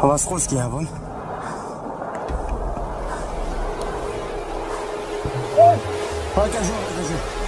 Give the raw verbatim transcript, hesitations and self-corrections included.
On va se rosquer avant. Pas qu'à jouer, pas qu'à jouer.